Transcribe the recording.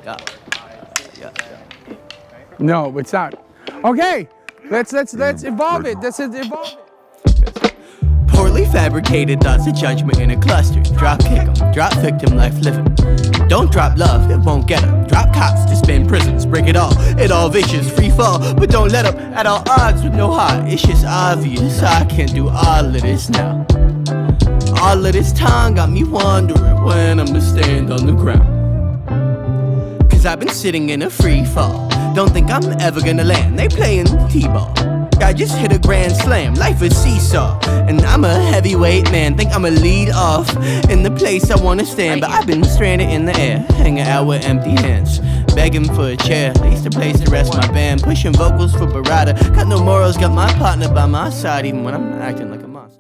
No, it's not. Okay, let's evolve it. Let's evolve it. Poorly fabricated thoughts of judgment in a cluster. Drop kick 'em, drop victim, life living. Don't drop love, it won't get 'em. Drop cops, disband prisons, break it all vicious, free fall. But don't let 'em at all odds with no heart. It's just obvious I can't do all of this now. All of this time got me wondering when I'ma stand on the ground. Cause I've been sitting in a free fall. Don't think I'm ever gonna land. They playing T-ball. I just hit a grand slam, life is seesaw. And I'm a heavyweight man, think I'ma lead off in the place I wanna stand. But I've been stranded in the air, hanging out with empty hands, begging for a chair, at least a place to rest my band. Pushing vocals for Barada, got no morals, got my partner by my side, even when I'm acting like a monster.